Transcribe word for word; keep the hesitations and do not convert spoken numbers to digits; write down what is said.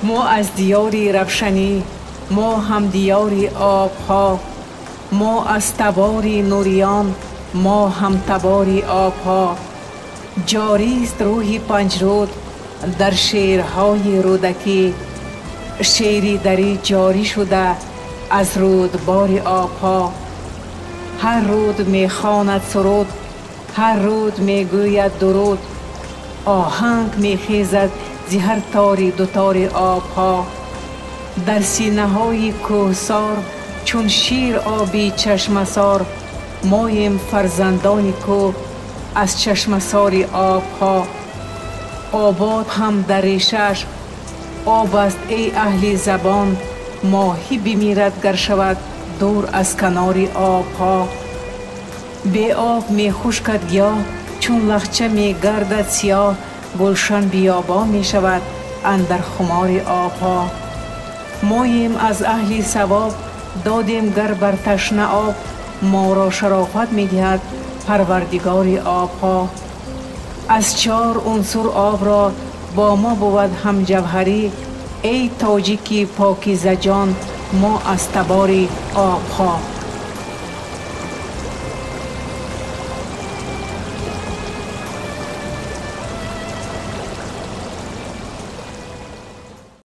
ما از دیاری روشنی، ما هم دیاری آبها، ما از تباری نوریان، ما هم تباری آبها. جاری است روحی پنجرود در شیرهای رودکی، شیری دری جاری شده از رودبار آبها. هر رود می خواند سرود، هر رود می گوید درود، آهنگ می خیزد زی هر تاری دوتار آبها. در سینه های کوهسار چون شیر آبی چشمسار، مایم فرزندانی کوه از چشمساری آبها. آباد هم در ریشش آب است ای اهل زبان، ماهی بمیرد گر شود دور از کناری آبها. بی آب می خشکد گیاه، چون لخچه می گردد سیاه، گلشن بیابان می شود اندر خمار آبها. مایم از اهل ثواب دادیم گر بر تشنه آب، ما را شرافت می دهد پروردگار آبها. از چار عنصر آب را با ما بود هم جوهری، ای تاجیکی پاکیزه جان ما از تبار آبها.